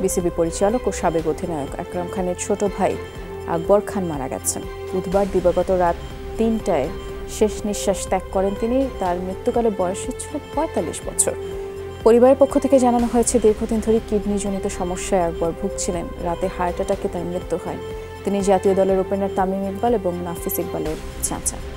BCB পরিচালক ও সাবেক অধিনায়ক আকরাম খানের ছোট ভাই আকবর খান মারা গেছেন। বুধবার দিবাগত রাত ৩টায় শেষ নিঃশ্বাস ত্যাগ করেন তিনি। তার মৃত্যুকালে বয়স ছিল ৪৫ বছর। পরিবারের পক্ষ থেকে জানানো হয়েছে, দীর্ঘদিন ধরে কিডনিজনিত সমস্যায় আকবর ভুগছিলেন। রাতে হার্ট অ্যাটাকে তার মৃত্যু হয়। তিনি জাতীয় দলের ওপেনার তামিম ইকবাল এবং নাফিস ইকবালের চাচা।